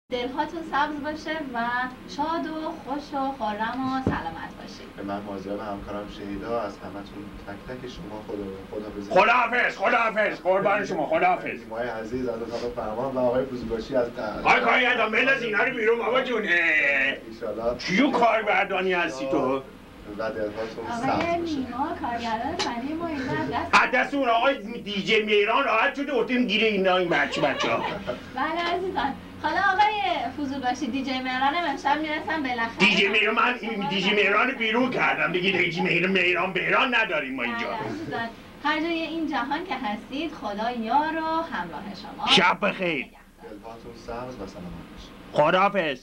دلهاتون سبز باشه و شاد و خوش و خرم و سلامت باشید. من مازیار همکارم شهیدا از همتون تک تک شما خداحافظ. خداحافظ خداحافظ قربان شما خداحافظ. مای عزیز از اتاق فرمان و آقای فوزوگاشی از قهر. آقای کارگردان بنداز اینا رو بیرون بابا جون. ان چیو کارگردانی هستی تو؟ و دلهاتون سبز آقای باشه. نیما کارگردان فنی ما اینجا از دست اون آقای دیجی میران راحت شده اتیم گیره اینا این بچه‌ها. بله عزیزان. حالا آقای فوزوگاشی دیجی مهرانم امشب میرسم بالاخره. دیجی میران من دیجی میران بیرون کردم دیگه دیجی میران بهران نداریم ما اینجا. عزیزان هر جای این جهان که هستید خدا یار و همراه شما. شب بخیر. دلهاتون سبز و سلامت باشه. خداحافظ.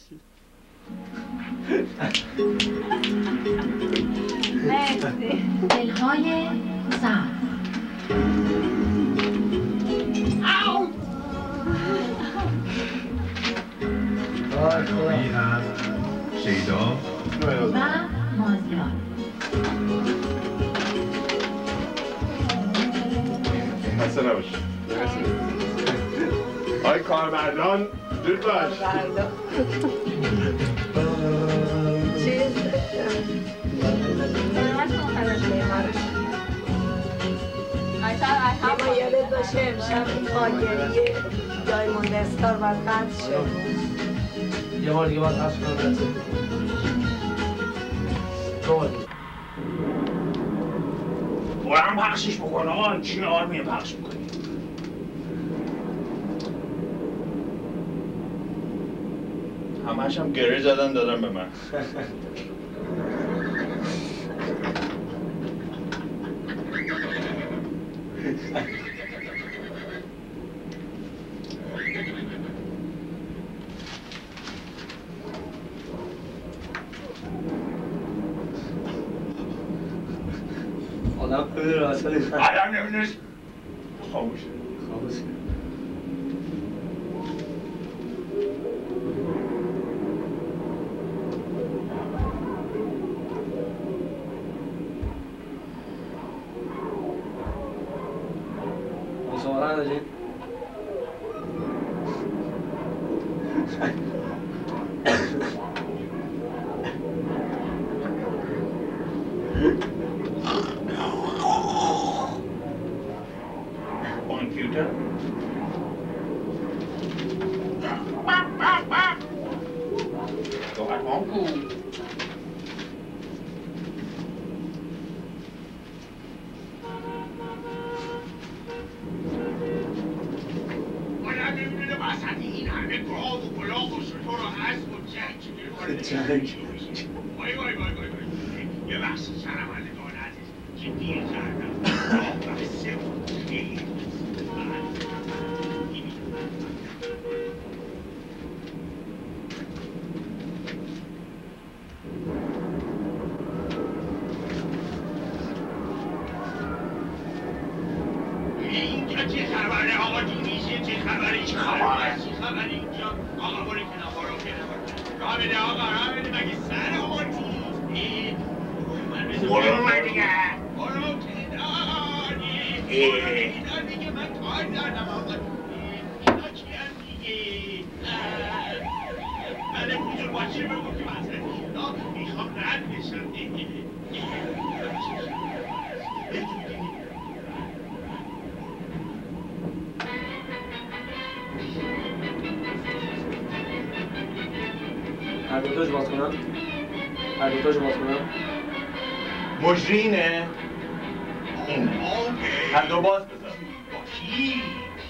مرسی. دلهای سبز. برنامه‌ای از شیدا و مازیار. خسته نباشی. آقای کارمردان زود باش. اما یادت باشه امشب این آگهی دایموند استار باید قطع شد. یه بار دیگه باید قطع کنم. برام پخشش بکن آقا چی آرمین پخش میکنی؟ همش هم گره زدن دادن به من. آدم نمیدونه اصلا آدم نمیدونه خاموشه. خاموشه. مصاحبه ندارید؟ کامپیوتر راحت مانکو آدم نمیدونه وسط این همه گاو و کلاه و شتر و اسب و جنگ وای وای وای وای یه بخش شرمندگان عزیز که دیر کردم بسه بود خیلی اینجا چه خبره آقا جونیشه چه خبره چه خبره اینجا آقا برو کنار برو کنار راه بده آقا راه بده مگه سر آقا جونیست برو من دیگه برو کنار دیگه من کار دارم آقا اینا چی هم دیگه بله بزرگ باشی رو بگو که مسئله اینا میخوام رد بشم هر دوتاش باز کنم؟ هر دوتاش باز کنم؟ مجرینه اینه هر دو باز بذار باشی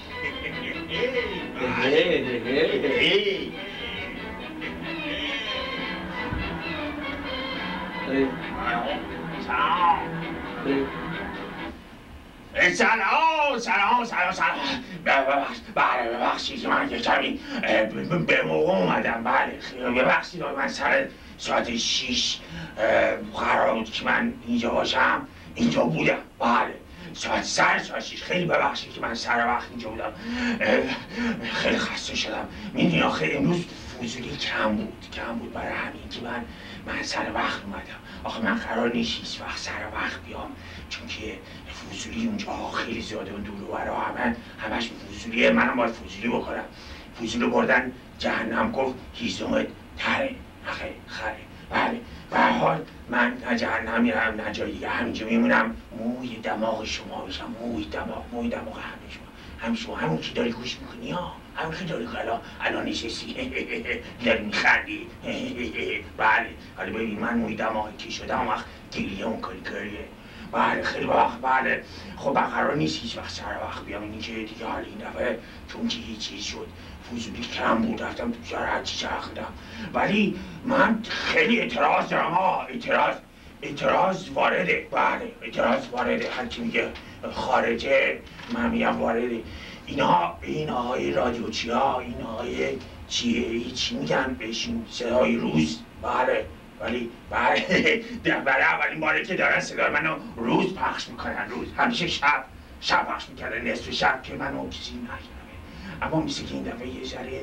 سلام ببخشید که من یه کمی به موقع اومدم بله ببخشید من سر ساعت 6 قرار بود که من اینجا باشم اینجا بودم بله ساعت 6 خیلی ببخشید که من سر وقت اینجا بودم خیلی خسته شدم میدونی آخه امروز فضولی کم بود برای همین که من سر وقت اومدم آخه من قرار نیست هیچ وقت سر وقت بیام چون که فضولی اونجا خیلی زیاده و دور و برا همش فضولیه منم باید فضولی بکنم فضول بردن جهنم گفت هیزمت تره نخیر خره. بله به هر حال من نه جهنم میرم نه جای دیگه، همینجا میمونم موی دماغ شما میشم، موی دماغ همه شما همون که داری گوش میکنی ها، همون که داری الان نشستی داری میخندی. بله حالا ببین من موی دماغ کی شدم اون وقت گریه اون گریه. بله خیلی وقت بله خب من قرار نیست هیچ وقت سر وقت بیام، اینی که دیگه حالا این دفعه چون که هیچ چیز شد فضولی کم بود رفتم تو شهر هرچی چرخیدم. ولی من خیلی اعتراض دارم ها، اعتراض وارده. بله اعتراض وارده، هر کی میگه خارجه من میگم وارده. این آقای رادیوچی ها، این آقای چیه چی میگن بهشون صدای روز. بله ولی برای اولین باره که دارن صدای منو روز پخش میکنن، روز همیشه شب پخش میکردن، نصف شب که منو کسی نشنوه. اما مثل که این دفعه یه ذره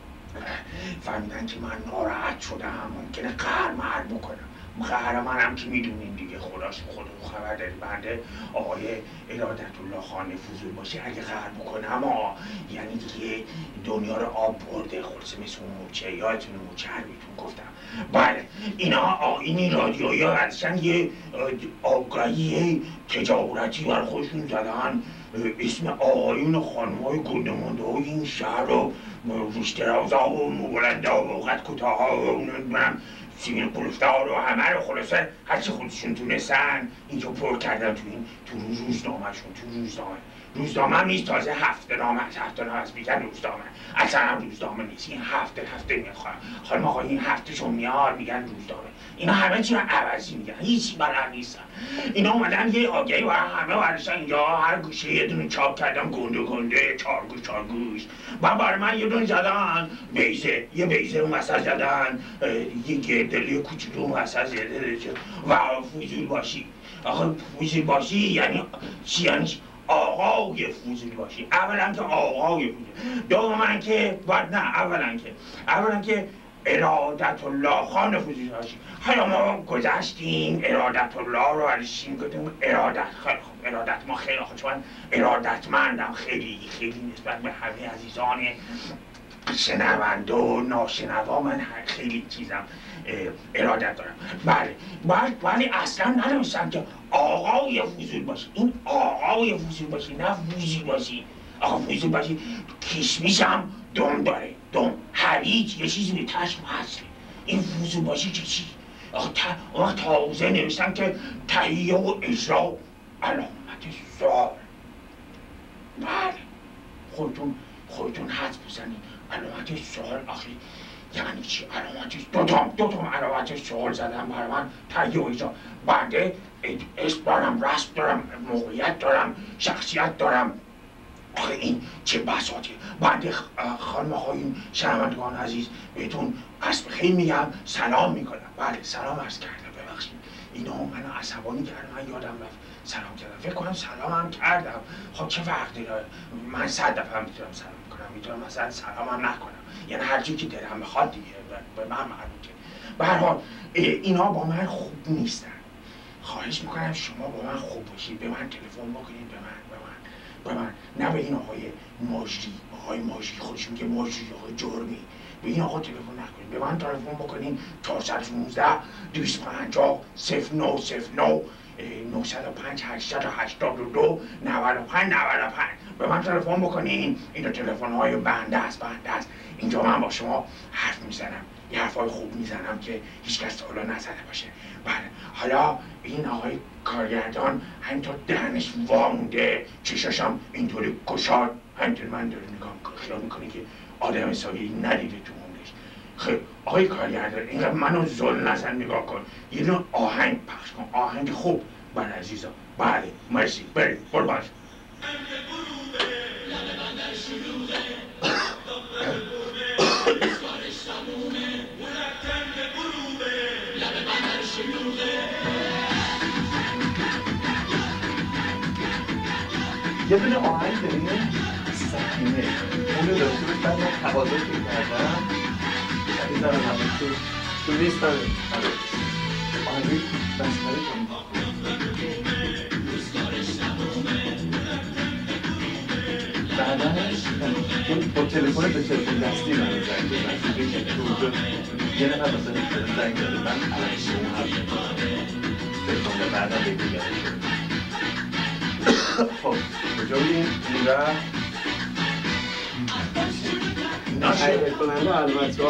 فهمیدن که من ناراحت شدم، ممکنه قهر بکنم. قهر منم که میدونین دیگه، خودتون خبر دارید بنده آقای ارادت الله خان فضول باشه اگه قهر بکنم یعنی دیگه دنیا رو آب برده، خلاصه مثل اون موچه، یادتون موچه هر بهتون گفتم. بله این رادیویی ها ازشن یه آگاهی تجارتی بر خودشون زدن، اسم آقایون و خانم‌های گنده‌مانده های این شهر رو ریش‌درازها و موبلندها و قد کوتاه‌ها و سیمین قلوفته‌ها رو همه رو خلاصه هرچی خودشون تونستن اینجا پر کردن تو روزنامه‌شون. روزنامه هم نیست، تازه هفته نامه هست میگن روزنامه، اصلا هم روزنامه نیست. این هفته میاد خانم آقا این هفته چون میاد میگن روزنامه. اینا همه چی رو عوضی میگن، هیچی بلد نیستن. اینا اومدن یه آگهی برای همه برداشتن اینجا، هر گوشه یه دونه چاپ کردن، گنده چارگوش. برای من یه دونه زدن یه بیزه اون وسط زدن، یه گردلی کوچولو اون وسط زده و فضول باشی. آخه فضول باشی یعنی چی؟ یعنی آقای فضول باشی. اولا که آقای فضول، دوما که اولا که ارادت الله خان فضول باشی. حالا ما گذشتیم ارادت الله رو علیشیم گفتیم ارادت ما خیلی خوب، چون ارادتمندم خیلی نسبت به همه عزیزان شنونده و ناشنوا من خیلی چیزم ارادت دارم. بله ولی اصلا نداشتم که آقای فضول باشی. این آقای فضول باشی نه فوزی باشی. آقا فضول باشی کشمیش هم دم داره، دم هویج یه چیزی به تشم هست. این فضول باشی که چی؟ آقا تازه نوشتم که تهیه و اجرا علامت سوال. بله خودتون حدس بزنید علامت سوال آخری یعنی چی؟ علامت دو تا علامت سوال زدم برای من تهیه و اجرا. بنده اسم دارم، رسم دارم، موقعیت دارم، شخصیت دارم. آخه این چه بساطه. بنده خانم آقایون شنوندگان عزیز بهتون از خیلی میگم سلام میکنم. بله سلام عرض کردم، ببخشید اینا منو عصبانی کردن، من یادم رفت سلام کردم. فکر کنم سلام هم کردم. خب چه فرقی داره؟ من 100 دفعه هم میتونم سلام کنم، میتونم مثلا سلام هم نکنم، یعنی هر چی که دلم بخواد دیگه به من مربوطه. به هر حال اینا با من خوب نیستن. خواهش میکنم شما با من خوب باشید، به من تلفن بکنید، به من نه به این آقای ماجری خودش میگه ماجری، آقای جرمی. به این آقا تلفن نکنید، به من تلفن بکنید 416 250 0909 905 882 95 به من تلفن بکنین. اینا تلفن های بنده است. اینجا من با شما حرف میزنم، یه حرفای خوب میزنم که هیچکس تا حالا نزده باشه. بله حالا این آقای کارگردان همینطور دهنش وامونده، چشاشم اینطوری گشاد، همینطور من داره نگاه میکنه، خیال میکنه که آدم حسابی ندیده تو موندش. خیلی آقای کارگردان اینقدر منو زل نزن، نگاه کن، یه دونه آهنگ پخش کن، آهنگ خوب بله عزیزا. بله مرسی، بریم قربان. یه دونه آهنگ داریم سکینه، اونو داشته باش، بعد من تقاضا که کردم بذارم همه تو لیست داره آهنگی بسماری کنیم. بعدش چون با تلفن به تلفن دستی من زنگ بزن که تو یه نفر مثلا زنگ زده من الان که اون حرف تلفن به بعدم بگیرم خب کجا بودیم؟ این رفت نشه کننده البته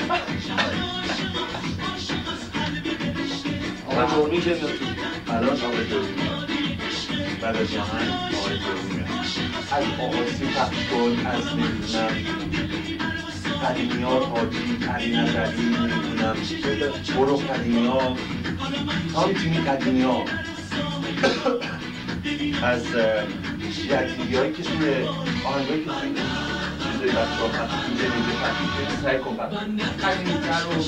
آقای جرمی که الان آقای جرمی بعد از آهنگ آقای جرمی از آقاسی پخش کن از نمیدونم قدیمیات حاجی علی نظری نمیدونم برو قدیمیات تا میتونی قدیمیات از جدیدی هایی که توی آهنگایی که توی چیزای بچه ها پخش اینجا اینجا پخش سعی کن قدیمی‌تر رو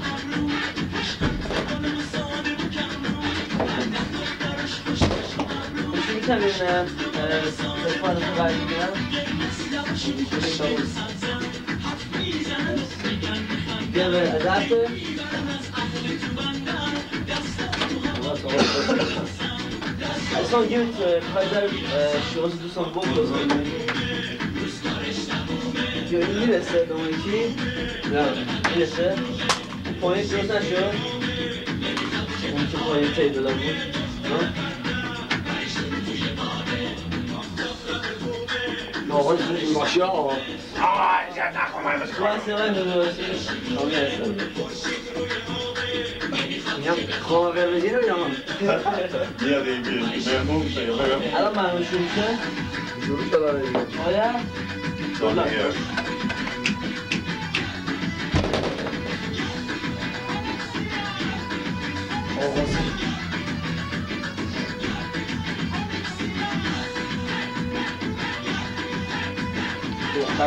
میتونم ببینم تلفنتون قرار میگیرم بیا به دست اصلا گیرت کایزر شوز دوستان بود یا این میرسه دومه کی؟ نه میرسه پایین درست نشد اون که پایین تایی دادم بود آقا ماشی آقا اجازه نکن من بسه تو هستی آقای نوشی آقای هستم میگم خواه قرمزی رو بیدم میاد این مهمون میشه الان مهمون شروع میشه شروع شده رو دیگه آیا؟ دانیه دختر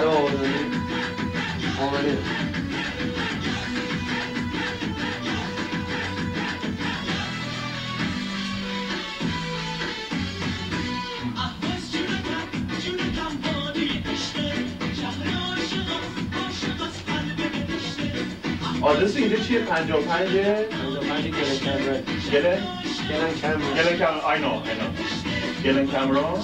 آمده آدرس اینجا چیه؟ 55 گلن کامرون I know گلن کامرون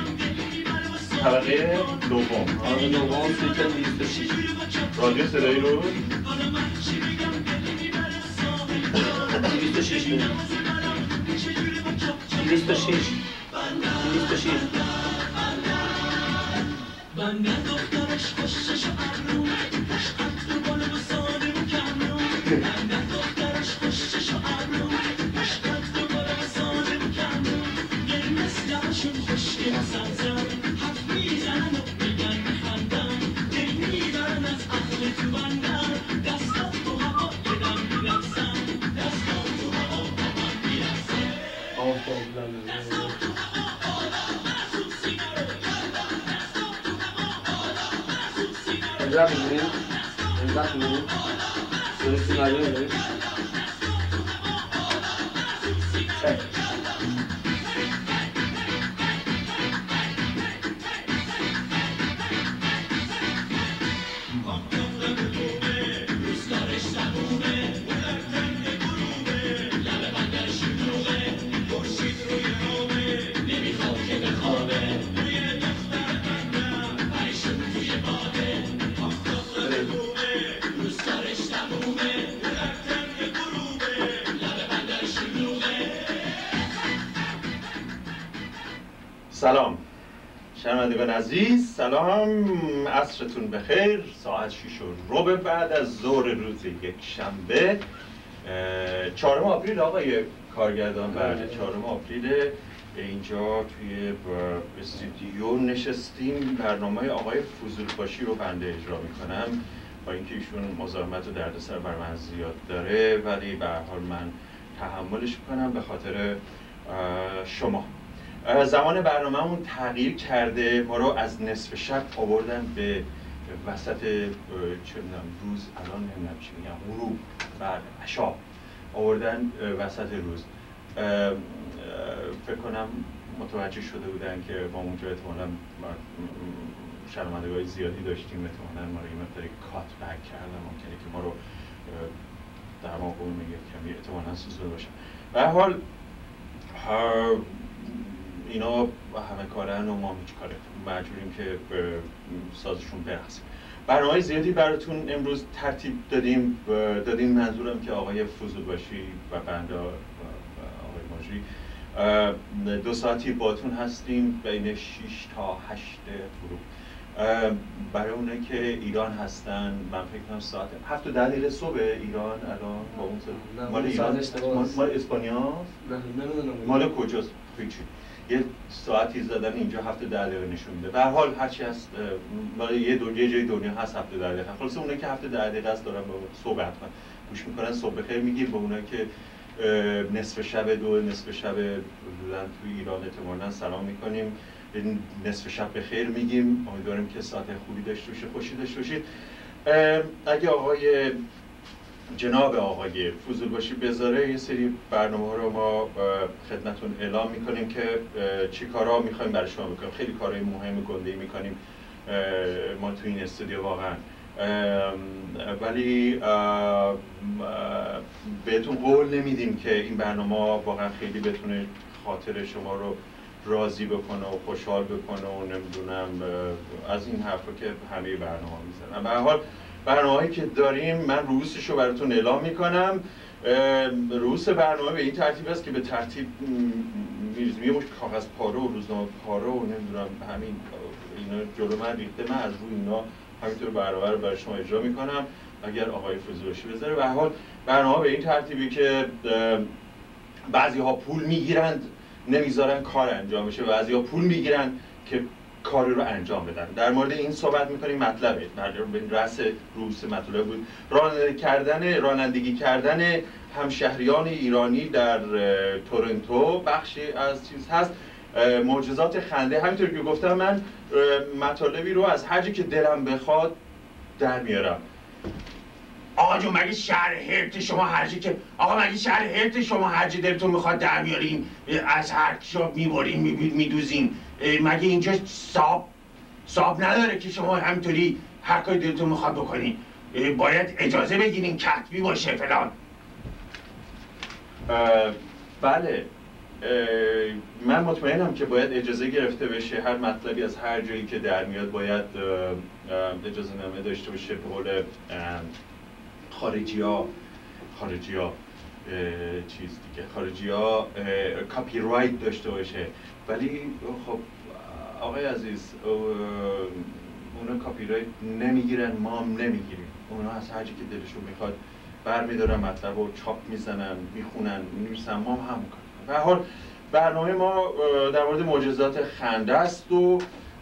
طبقه دوم سویتن 26 رادیو صدایی رو 26 امضا می‌کنیم درستی معلومه داریم سلام شنوندگان عزیز سلام عصرتون بخیر ساعت 6:15 بعد از ظهر روز یک شنبه 4 آپریل آقای کارگردان بله 4 آپریل اینجا توی استودیو نشستیم برنامه آقای فضولباشی رو بنده اجرا میکنم با اینکه ایشون مزاحمت و دردسر بر من زیاد داره ولی به هر حال من تحملش میکنم به خاطر شما زمان برنامه‌مون تغییر کرده ما رو از نصف شب آوردن به وسط روز الان نمیدونم چی میگم غروب بعد عشا آوردن وسط روز فکر کنم متوجه شده بودن که ما اونجا احتمالاً شنوندگان زیادی داشتیم احتمالاً ما رو یه مقداری کات بک کردن ممکنه که ما رو در واقع یه کمی احتمالاً سوزونده باشن به هر حال اینا همه کارن و ما هیچ کاره مجبوریم که سازشون برقصیم. برنامه‌های زیادی براتون امروز ترتیب دادیم منظورم که آقای فضولباشی و بنده آقای ماجری 2 ساعتی باتون هستیم بین 6 تا 8 غروب. برای اونایی که ایران هستن من فکر کنم ساعت 7 تا 10 دقیقه صبح ایران الان با اون مال ایران مال اسپانیاست؟ نمیدونم مال کجاست؟ هیچی. یه ساعتی زدن اینجا 7 تا 10 دقیقه نشون میده. به هر حال هرچی هست برای یه جای دنیا هست 7 تا 10 دقیقه. خلاص اونایی که 7 تا 10 دقیقه است دارن با صبح حتما گوش میکنن. صبح بخیر میگیم به اونایی که نصف شب نصف شب حدوداً توی ایران احتمالاً سلام میکنیم. نصف شب بخیر میگیم. امیدواریم که ساعت خوبی داشته باشید، خوشی داشته باشید. اگه جناب آقای فضولباشی بذاره یه سری برنامه رو ما خدمتون اعلام میکنیم که چی کارا میخوایم برای شما بکنیم. خیلی کارهای مهم گنده‌ای میکنیم ما تو این استودیو واقعا، ولی بهتون قول نمیدیم که این برنامه واقعا خیلی بتونه خاطر شما رو راضی بکنه و خوشحال بکنه و نمیدونم از این حرفا که همه برنامه میزنن. به هر حال برنامه‌ای که داریم من رؤوسش رو براتون اعلام میکنم. رؤوس برنامه به این ترتیب است که به ترتیب میریزیم. یه مشت کاغذ پاره و روزنامه پاره و نمیدونم همین اینا جلو من ریخته. من از روی اینا همینطور برنامه رو برای شما اجرا میکنم اگر آقای فضولباشی بذاره. به هر حال برنامه به این ترتیبی که بعضی‌ها پول میگیرند نمیذارن کار انجام بشه، بعضی‌ها پول میگیرن که کاری رو انجام بدن. در مورد این صحبت میکنیم. مطلبه رأس رؤوس مطلب بود رانندگی کردن همشهریان ایرانی در تورنتو. بخشی از چیز هست معجزات خنده. همینطور که گفتم من مطالبی رو از هر جایی که دلم بخواد در میارم. آقا جون مگه شهر هرت شما هرچی که مگه شهر هرت شما هرچی دلتون میخواد در میارین از هر جا میبرین میدوزین؟ مگه اینجا صاحب نداره که شما همینطوری هر کاری دلتون میخواد بکنین؟ باید اجازه بگیرین کتبی باشه فلان. بله من مطمئنم که باید اجازه گرفته بشه. هر مطلبی از هر جایی که در میاد باید اجازه نامه داشته باشه. به قول خارجی ها چیز دیگه، خارجی ها کاپی رایت داشته باشه. ولی خب آقای عزیز اونا کاپی رایت نمیگیرن، ما هم نمیگیریم. اونا از هر جایی که دلشون میخواد برمیدارن مطلب رو چاپ میزنن، میخونن، می‌نویسن، ما هم همون کار. به هر حال برنامه ما در مورد معجزات خنده است و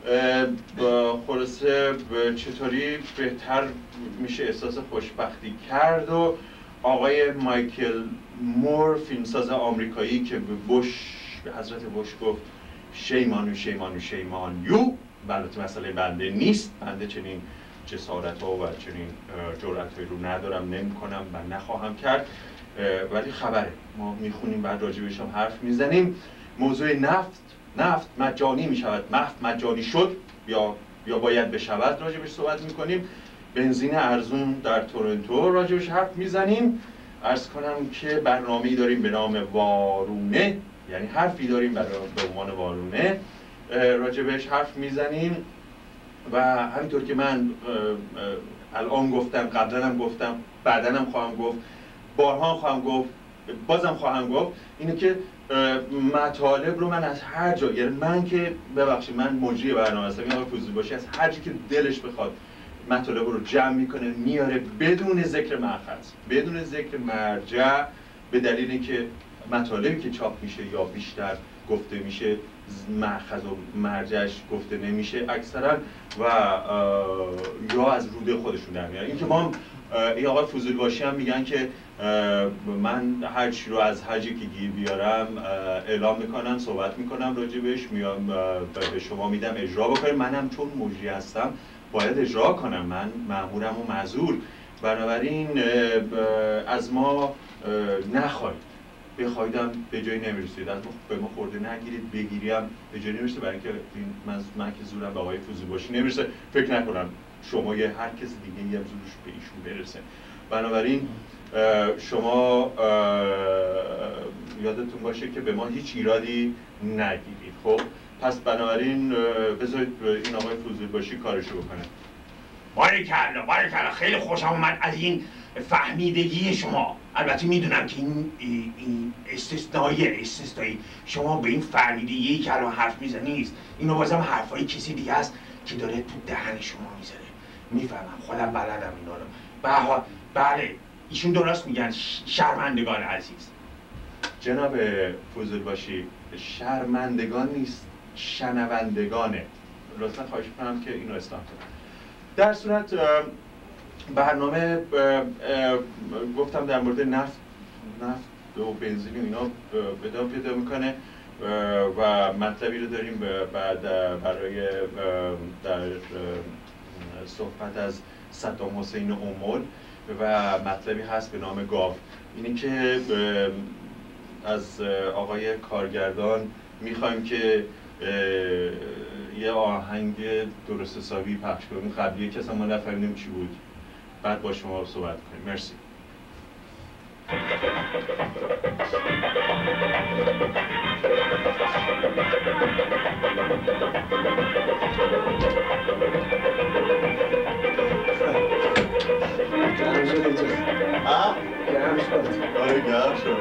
خلاصه چطوری بهتر میشه احساس خوشبختی کرد. و آقای مایکل مور فیلمساز آمریکایی که به حضرت بوش گفت شیمانو شیمانو شیمانیو، البته مسئله بنده نیست، بنده چنین جسارت ها و چنین جرأت هایی رو ندارم، نمی‌کنم و نخواهم کرد، ولی خبره ما میخونیم بعد راجبش هم حرف میزنیم. موضوع نفت مجانی میشود، نفت مجانی شد یا باید بشود راجبش صحبت میکنیم. بنزین ارزون در تورنتو راجبش حرف میزنیم. عرض کنم که برنامه‌ای داریم به نام وارونه، یعنی حرفی داریم به عنوان وارونه راجبش حرف میزنیم. و همینطور که من الان گفتم، قبلا هم گفتم، بعدا هم خواهم گفت، بارها هم خواهم گفت، بازم خواهم گفت، اینه که مطالب رو من از هر جا، یعنی من که ببخشید من مجری برنامه هستم، این آقای فضولباشی از هر جا که دلش بخواد مطالب رو جمع میکنه میاره بدون ذکر مأخذ، بدون ذکر مرجع، به دلیل اینکه مطالبی که چاپ میشه یا بیشتر گفته میشه مأخذ و مرجعش گفته نمیشه اکثرا و یا از روده خودشون در میارن. این که ما این آقای فضولباشی هم میگن که من هر چی رو از هر جایی که گیر بیارم اعلام میکنم، صحبت میکنم راجبش، میام به شما میدم اجرا بکنم. منم چون مجری هستم باید اجرا کنم، من مأمورم و معذور. بنابراین از ما نخواهید، بخوایدم به جایی نمیرسید، از به ما خورده نگیرید، بگیریم به جایی نمیرسه، برای اینکه من که زورم به آقای فضولباشی نمیرسه، فکر نکنم شما یا هر کس دیگه یه زورش به ایشون برسه. بنابراین شما یادتون باشه که به ما هیچ ایرادی نگیرید. خب پس بنابراین بذارید این آقای فضولباشی کارشو بکنه. باریکلا خیلی خوشم اومد از این فهمیدگی شما. البته میدونم که این استثنایی شما به این فهمیدگی که الان حرف میزنی نیست. اینو بازم حرفای کسی دیگه است که داره تو دهن شما میزنه. میفهمم، خودم بلدم اینا رو. بله ایشون درست میگن شرمندگان عزیز. جناب فضولباشی شرمندگان نیست، شنوندگانه. لطفا خواهش میکنم که اینو اصلاح کنم. در صورت برنامه گفتم در مورد نفت و بنزین اینا ادامه پیدا میکنه و مطلبی رو داریم بعد برای در صحبت از صدام حسین اومل و مطلبی هست به نام گاو. اینی که از آقای کارگردان میخوایم که یه آهنگ درست حسابی پخش کنیم. قبلیه که اصلا ما نفهمیدیم چی بود، بعد با شما صحبت کنیم. مرسی. گرم شد اینجا. گرم شد. آره گرم شد.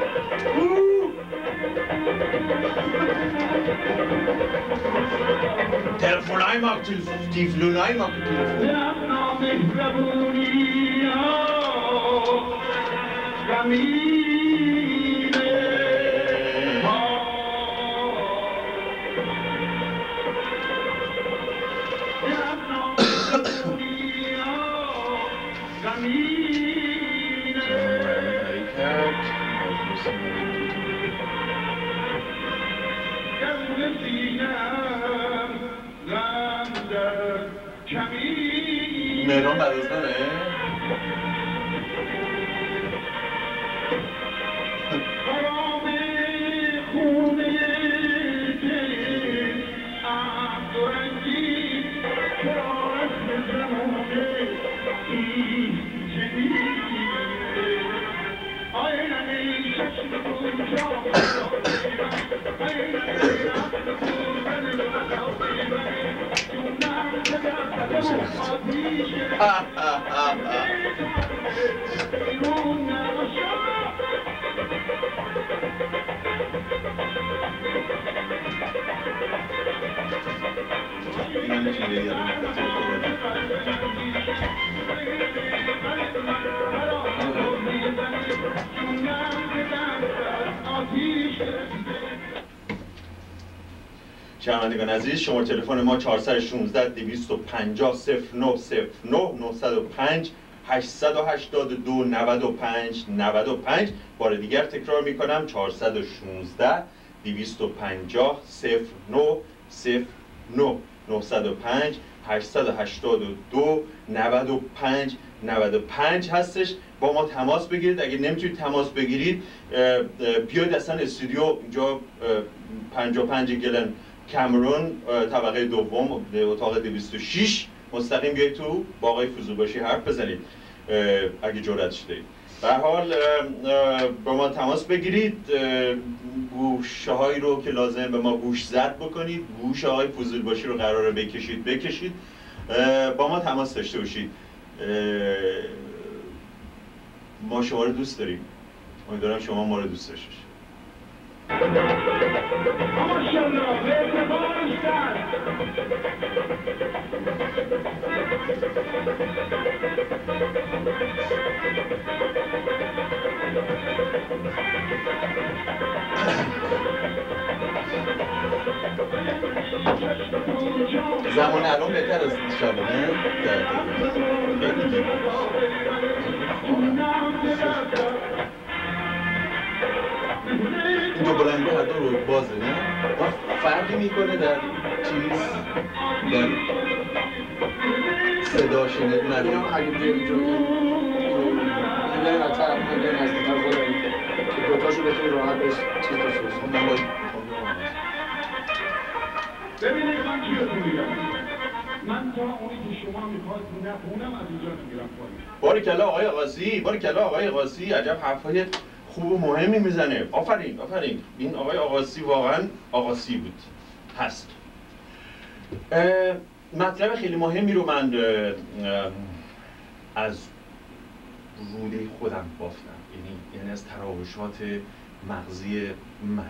تلفن‌های ما تیفلونای ما مهران برازنه؟ شنوندگان عزیز، شماره تلفن ما 416 250 0909 905 882 95 95. بار دیگر تکرار میکنم 416 250 0909 905 882 95 95 هستش. با ما تماس بگیرید. اگه نمیتونید تماس بگیرید بیاید اصلا استودیو اینجا 55 گلن کامرون طبقه دوم اتاق 206 مستقیم بیاید تو با آقای فضولباشی حرف بزنید اگه جرأتش دارید. به هر حال با ما تماس بگیرید، گوشه‌هایی رو که لازم به ما گوش زد بکنید، گوش آقای فضولباشی رو قراره بکشید با ما تماس داشته باشید. ما شما رو دوست داریم، امیدوارم شما ما رو دوست داشته باشید. زمان الان بهتر از شبه نه؟ این دو بلنگو هر دو رو بازه نه؟ فرقی میکنه در چیز؟ در صدا شنید نداریم. اگه بیاری جو این از طرف این نزدیکتر خودم که دوتاشو بتونی راحت بهش چیز داشته باشیم. من باید ببینید من چی رو میگم. من تا اونی که شما میخواید نخونم از اینجا نمیرم پایین. باریکلا آقای آقاسی، باریکلا آقای آقاسی، عجب حرفای خوب و مهمی میزنه. آفرین آفرین. این آقای آقاسی واقعا آقاسی بود، هست. مطلب خیلی مهمی رو من از روده خودم بافتم، یعنی از تراوشات مغزی من.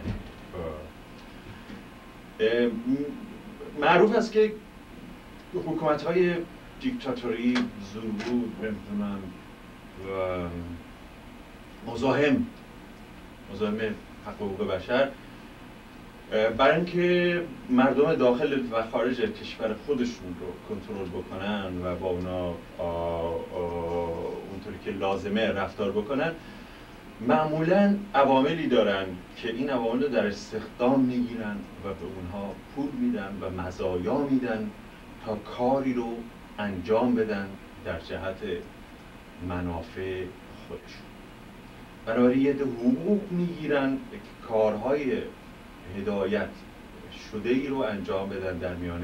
معروف است که حکومت‌های دیکتاتوری، زورگو، نمی‌دونم و مزاحم حق حقوق بشر برای اینکه مردم داخل و خارج کشور خودشون رو کنترل بکنن و با اونا اونطوری که لازمه رفتار بکنن، معمولاً عواملی دارن که این عوامل رو در استخدام میگیرن و به اونها پول میدن و مزایا میدن تا کاری رو انجام بدن در جهت منافع خودشون. بنابراین یه حقوق میگیرن که کارهای هدایت شده ای رو انجام بدن در میان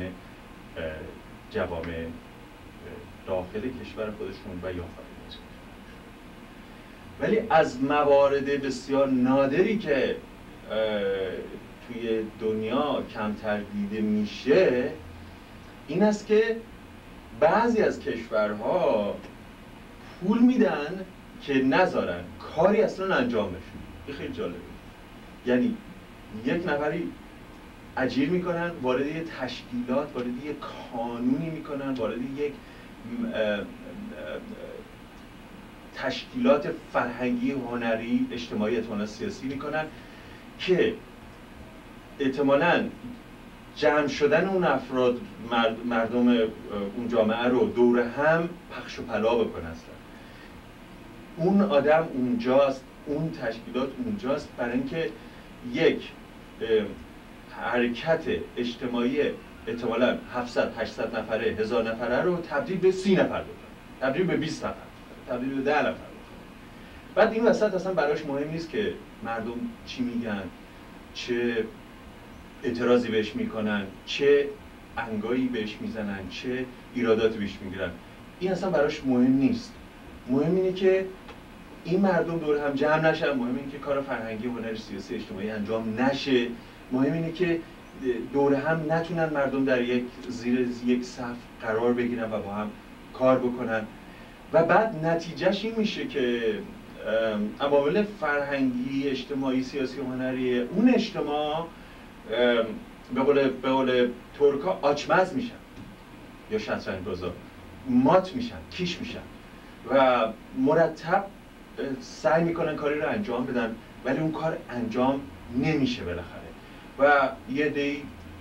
جوامع داخل کشور خودشون و یا خارج از کشور. ولی از موارد بسیار نادری که توی دنیا کمتر دیده میشه این است که بعضی از کشورها پول میدن که نذارن کاری اصلا انجام بشه. این خیلی جالبه. یعنی یک نفری اجیر میکنن، وارد یه تشکیلات، وارد یه کانونی میکنن، وارد یک تشکیلات فرهنگی، هنری، اجتماعی، احتمالاً سیاسی میکنن که احتمالاً جمع شدن اون افراد، مردم اون جامعه رو دور هم پخش و پلا بکنن. اون آدم اونجاست، اون تشکیلات اونجاست برای اینکه یک حرکت اجتماعی احتمالاً 700-800 نفره، 1000 نفره رو تبدیل به 30 نفر بکنن، تبدیل به 20 نفر، تبدیل به 10 نفر بکنن. بعد این وسط اصلا براش مهم نیست که مردم چی میگن، چه اعتراضی بهش میکنن، چه انگایی بهش میزنن، چه ایراداتی بهش میگیرن. این اصلا براش مهم نیست. مهم اینه که این مردم دور هم جمع نشن، مهم اینه که کار فرهنگی، هنری، سیاسی، اجتماعی انجام نشه، مهم اینه که دور هم نتونن مردم در زیر یک صف قرار بگیرن و با هم کار بکنن. و بعد نتیجهش این میشه که عوامل فرهنگی، اجتماعی، سیاسی و هنری اون اجتماع به قول ترکا آچمز میشن یا شطرنج بازا، مات میشن، کیش میشن و مرتب سعی میکنن کاری رو انجام بدن ولی اون کار انجام نمیشه بالاخره و یه عده‌ای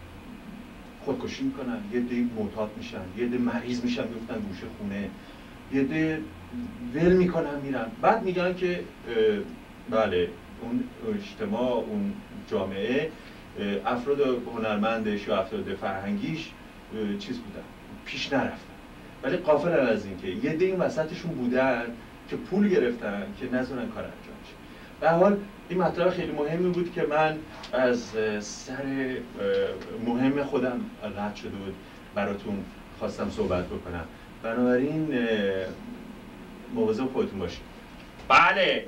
خودکشی میکنن، یه عده‌ای معتاد میشن، یه عده مریض میشن میفتن گوشه خونه، یه عده ول میکنن میرن. بعد میگن که بله اون اجتماع، اون جامعه، افراد هنرمندش یا افراد فرهنگیش چیز بودن، پیش نرفتن. ولی غافلن از این که یه عده این وسطشون بودن که پول گرفتن که نذارن کار انجام شه. به هر حال این مطلب خیلی مهمی بود که من از سر مهم خودم رد شده بود براتون خواستم صحبت بکنم. بنابراین مواظب خودتون باشید. بله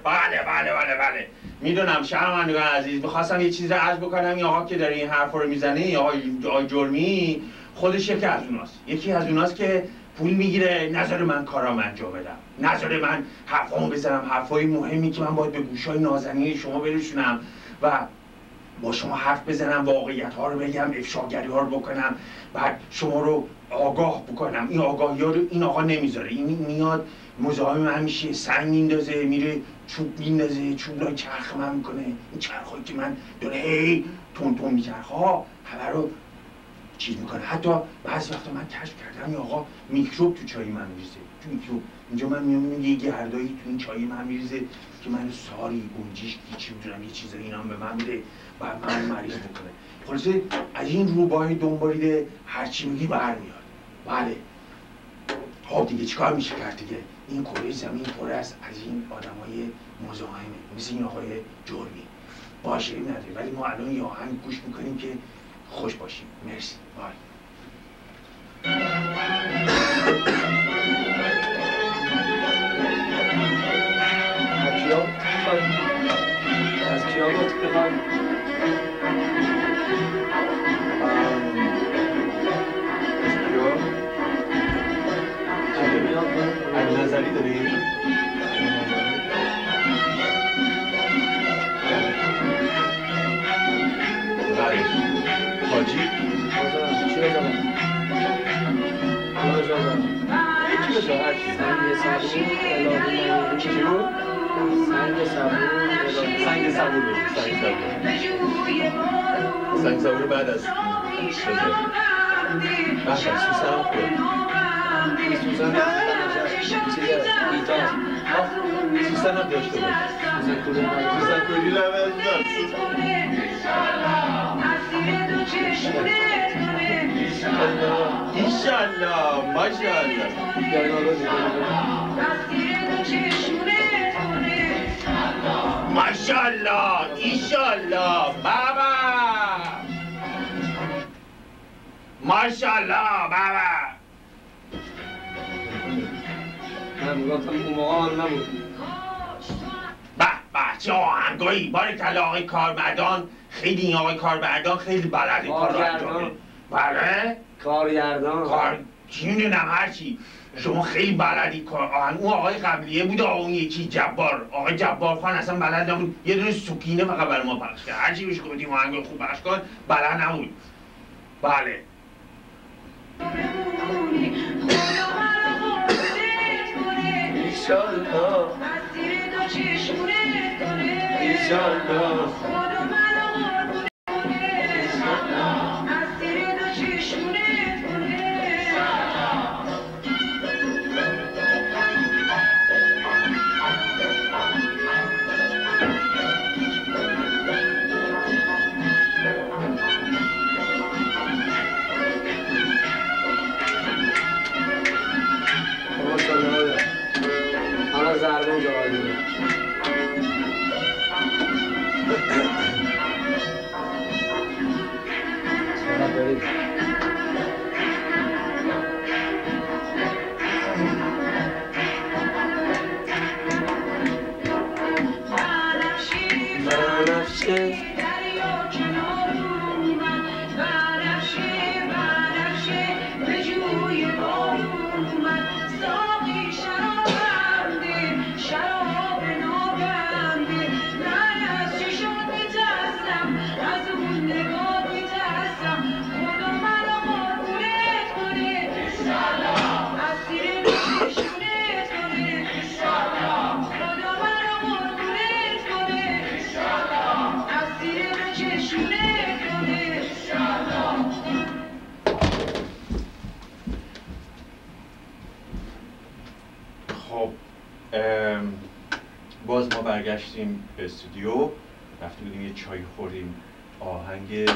میدونم شهروندگان عزیز، میخواستم یه چیز رو عرض بکنم. این آقا که داره این حرفا رو میزنه، یا آقای جرمی، خودش یکی از اوناست که پول میگیره نذاره من کارام انجام بدم، نذاره من حرفامو بزنم، حرفای مهمی که من باید به گوشای نازنین شما برسونم و با شما حرف بزنم، واقعیت ها رو بگم، افشاگری ها رو بکنم، بعد شما رو آگاه بکنم. این آگاهی ها رو این آقا نمیذاره. این میاد مزاحم من میشه، سنگ میندازه، میره چوب میندازه، چوب رو چرخ من میکنه. این چرخایی که من داره هی تون تون میچرخه ها همه رو چیز میکنه. حتی بعضی وقتا من کشف کردم این آقا میکروب تو چای من میریزه، تو میکروب. اینجا من میام یه گردایی تو این چای من میریزه که من ساری گنجیش چی میدونم یه چیزایی اینا به من بده بعد من مریض بکنه. خلاصه از این روبای دنبالیده هرچی میگی برمیاد. بله خب دیگه چیکار میشه کرد دیگه؟ این کره زمین پر است از این آدمای مزاحمه مثل این آقای جرمی. باشه نداره، ولی ما الان یه آهنگ گوش میکنیم که خوش باشیم. مرسی. بای. نظری داری؟ حاجی چی بزنم؟ یکی بزن هرچی چی بود؟ سنگ صبور بزن سنگ صبور بعد از بزن سوسن خود سوسن هم داشته باش سوسن کولی رو هم ایشالله ماشالله ماشالله ایشالله بابا ماشالله بابا من میگفتم اون موقع آن نبود به چه آهنگایی باریکلا آقای کارمردان خیلی این آقای کارمردان خیلی بلده کار رو انجام بده. بله کارگردان چی میدونم هرچی شما خیلی بلدی کار آهنگ اون آقای قبلیه بود اون یکی جبار آقای جبار خان اصلا بلد نبود یه دونه سکینه فقط برای ما پخش کرد هرچی بهش گفتیم آهنگ خوب پخش کن بلد نبود بله ایشالله ایشالله ضربه اونجا آدیده چقدر برید بنفشه باز ما برگشتیم به استودیو رفته بودیم یه چای خوردیم آهنگ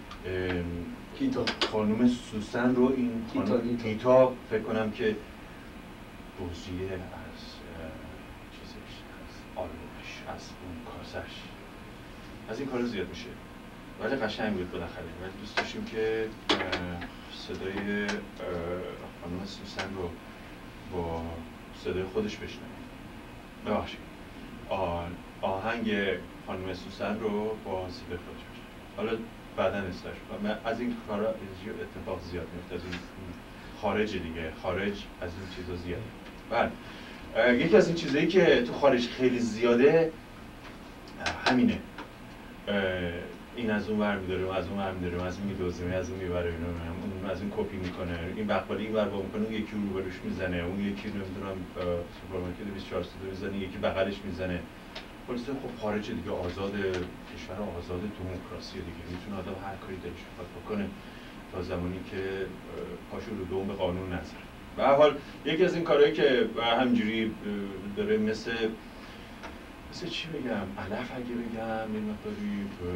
خانم سوسن رو این خانم گیتا فکر کنم که بوزیه از چیزش از آلبومش از اون کاسش از این کارا زیاد میشه ولی قشنگ بود بالاخره ولی دوست داشتیم که صدای خانم سوسن رو با صدای خودش بشنویم ببخشید آهنگ خانم سوسن رو با صدای خودش بشنویم حالا بعداً استاش من از این کارا اتفاق زیاد میفته از این خارج دیگه خارج از این چیزا زیاده بله یکی از این چیزایی که تو خارج خیلی زیاده همینه این از اون ور میداره از اون ور میداره از این میدوزه از اون میبره اون از این کپی میکنه این بقالی این ور با میکنه اون یکی رو بروش میزنه اون یکی نمیدونم سوپرمارکت 24 تا میزنه یکی بغلش میزنه خلاص خب خارج دیگه آزاد کشور آزاد دموکراسی دیگه میتونه آدم هر کاری دلش بخواد بکنه تا زمانی که پاشو رو دوم قانون نذاره به هر حال یکی از این کارهایی که همینجوری داره مثل چی بگم علف اگه بگم یه مقداری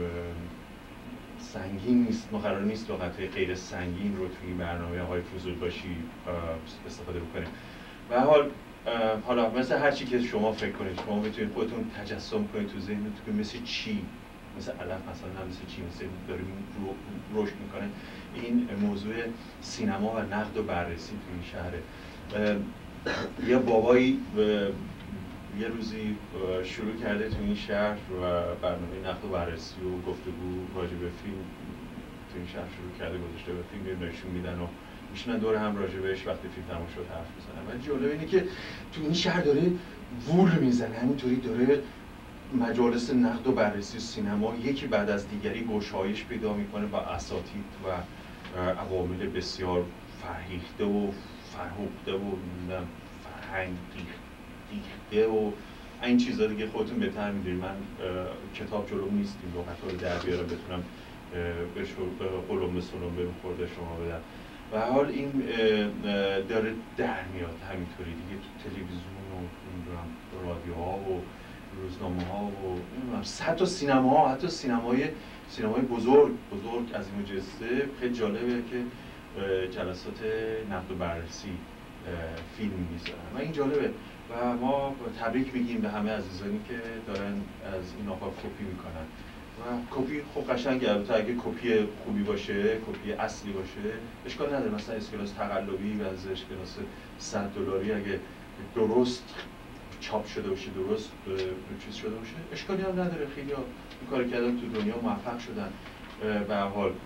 سنگین نیست ما قرار نیست لغت‌های غیر سنگین رو توی این برنامه آقای فضول باشی استفاده بکنیم به هر حال حالا مثل هر چی که شما فکر کنید شما میتونید خودتون تجسم کنید تو ذهنتون مثل چی مثل علف مثلا مثل چی مثل داره رشد میکنه این موضوع سینما و نقد و بررسی توی این شهره یه بابایی یه روزی شروع کرده تو این شهر و برنامه نقد و بررسی و گفتگو راجع به فیلم تو این شهر شروع کرده گذاشته و فیلم نشون میدن و میشنن دور هم راجبش وقتی فیلم تموم شد حرف میزنن. ولی جالب اینه که تو این شهر داره وول میزنه، همینطوری داره مجالس نقد و بررسی سینما یکی بعد از دیگری گشایش پیدا میکنه با اساتید و عوامل بسیار فرهیخته و فرهوخته و فرهنگ ریخته و این چیزا دیگه خودتون بهتر میدونید. من کتاب جلوم نیست این لغت‌ها رو در بیارم بتونم به قلم به سلم به خورده شما بدم. و حال این داره در میاد همینطوری دیگه تو تلویزیون و نمیدونم رادیوها و روزنامه‌ها و صد تا سینما، حتی سینمای بزرگ از این جسته خیلی جالبه که جلسات نقد و بررسی فیلم میذارن و این جالبه و ما تبریک میگیم به همه عزیزانی که دارن از این آقا کپی میکنن و کپی خب قشنگه. البته اگه کپی خوبی باشه، کپی اصلی باشه اشکال نداره. مثلا اسکناس تقلبی و از اسکناس $100 اگه درست چاپ شده باشه، درست چیز شده باشه، اشکالی هم نداره. خیلی ها این کار کردن تو دنیا موفق شدن. به هر حال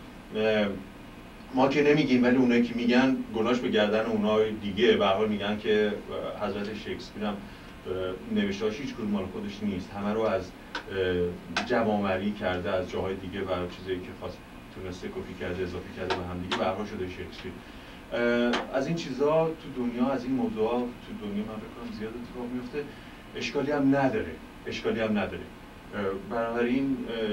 ما که نمیگیم، ولی اونایی که میگن گناهش به گردن اونای دیگه. به هر حال میگن که حضرت شکسپیر هم نوشته‌هاش هیچ کدوم مال خودش نیست، همه رو از جمع‌آوری کرده از جاهای دیگه و چیزایی که خواست تونسته کپی کرده اضافه کرده به هم دیگه به هر حال شده شکسپیر. از این چیزا تو دنیا، از این موضوعات تو دنیا من فکر کنم زیاد اتفاق میفته. اشکالی هم نداره. بنابراین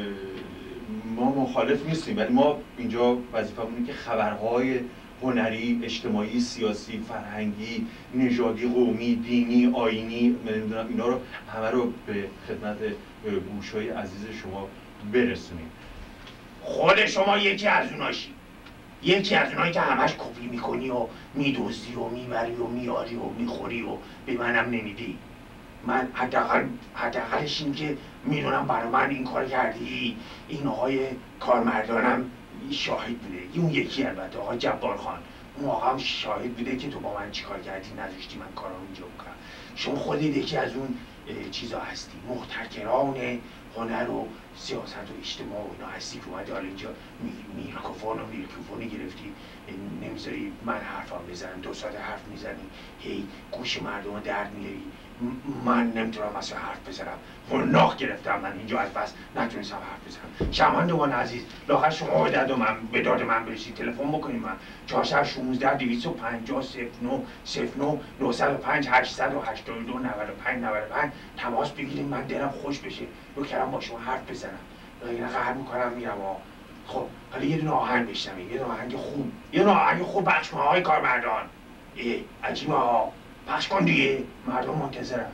ما مخالف نیستیم، ولی ما اینجا وظیفمون اینه که خبرهای هنری، اجتماعی، سیاسی، فرهنگی، نژادی، قومی، دینی، آیینی، نمیدونم اینا رو همه رو به خدمت گوش‌های عزیز شما برسونیم. خود شما یکی از اوناشی، یکی از اونایی که همش کپی میکنی و میدوزی و میبری و میاری و میخوری و به منم نمیدی. من حداقلش این که میدونم برای من این کار کردی. این آقای کارمردانم شاهد بوده، اون یکی البته آقای جبار خان، اون آقا هم شاهد بوده که تو با من چیکار کردی، نذاشتی من کارا رو اینجا بکنم. شما خودت یکی از اون چیزا هستی، محتکران هنر و سیاست و اجتماع و اینا هستی که اومدی حالا اینجا میکروفون گرفتی، نمیذاری من حرفم بزنم، 2 ساعت حرف میزنی، هی گوش مردم رو درد میاری. من نمیتونم مثلا حرف بزنم، حناق گرفتم من اینجا از بس نتونستم حرف بزنم. شماندوان عزیز، لااقل شما به داد من برسید، تلفن بکنید من 416 250 09 09 905 882 95 95 تماس بگیرید. من دلم خوش بشه رو کردم با شما حرف بزنم، اینا قهر میکنم میرم. خب حالا یه دونه آهنگ بشنوید، یه دونه آهنگ خوب پخش کن آقای کارمردان. عجیبه ها، پخش کن دیگه، مردم منتظرن.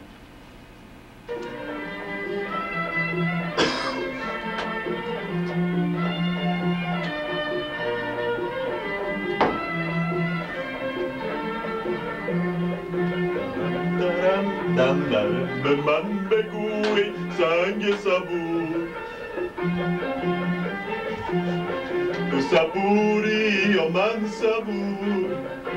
دم به من بگوی سنگ صبور، تو صبوری یا من صبور.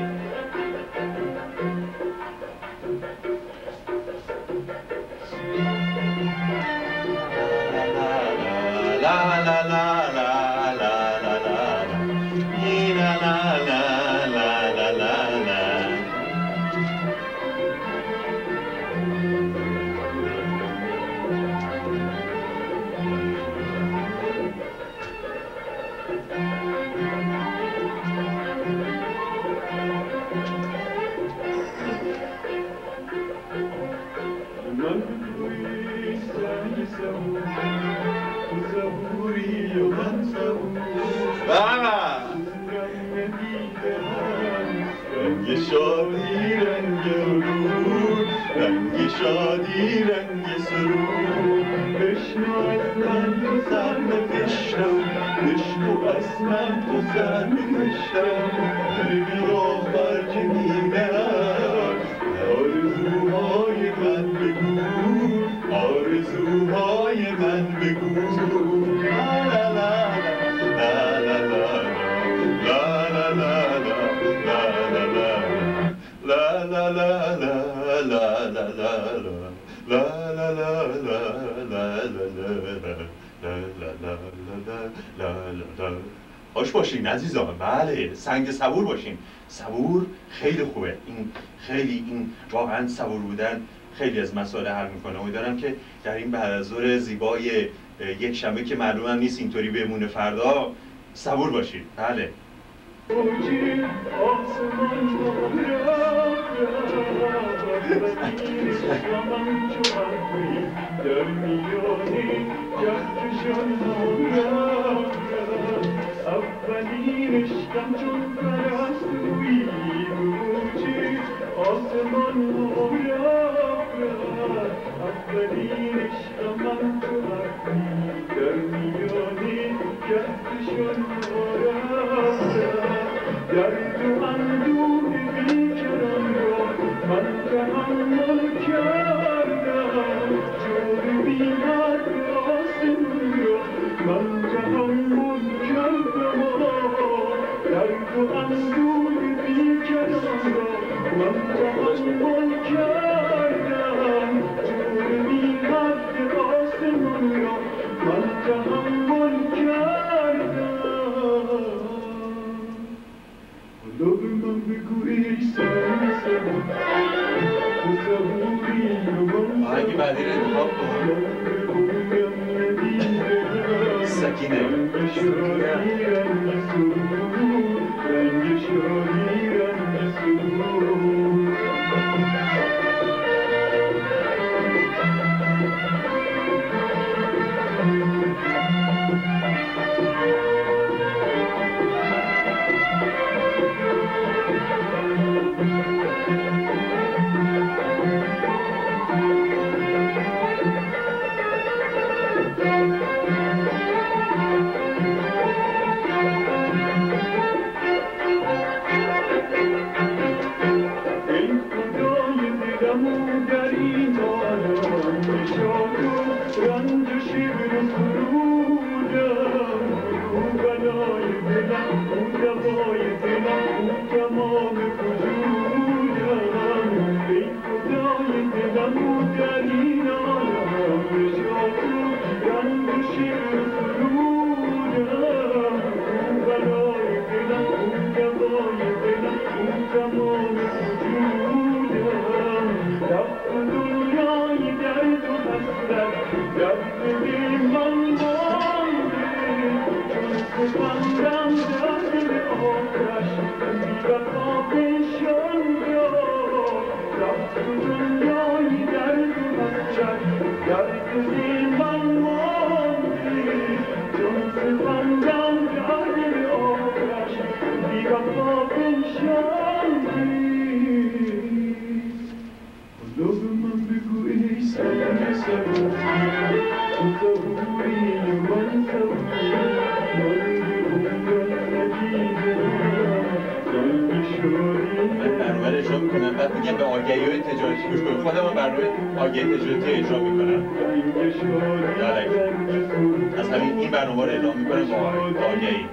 شادی رنگ سرور، بشنو از من تو سر بفشتم، بشنو از من تو سر بفشتم. ببین آخر که میبرم، آرزوهای من بگو، آرزوهای من بگو. لا لا لا لا لا لا لا لا لا لا لا لا la la la la la la la la la la la la la la la la خوش باشین عزیزان. بله سنگ صبور باشین. صبور خیلی خوبه. این واقعا صبور بودن خیلی از مسائل حل میکنه. امیدوارم که در این بعد از ظهر زیبای یک شنبه که معلوم هم نیست اینطوری بمونه فردا صبور باشید. بله اولین عشقم چون پرستویی بودی آسمان ها رفت اولین عشقم من تو وقتی در میانی کهکشان ها رفت درد و اندوه بیکران را من تحمل کردم جور بی‌حد آسمان را من تحمل کردم درد و اندوه بیکران را من تحمل کردم جور بی‌حد آسمان را من تحمل کردم حالا به من بگو ای سنگ تو صبوری و من آهنگ بعدی رو انتخاب کن. سکینه رنگ شادی رنگ سرور رنگ شادی رنگ سرور میگم به آگهی‌های تجارتی گوش کنید. خودم برنامه آگهی تجارتی اجرا میکنم. از همین این برنامه رو اعلام میکنم با آگهی.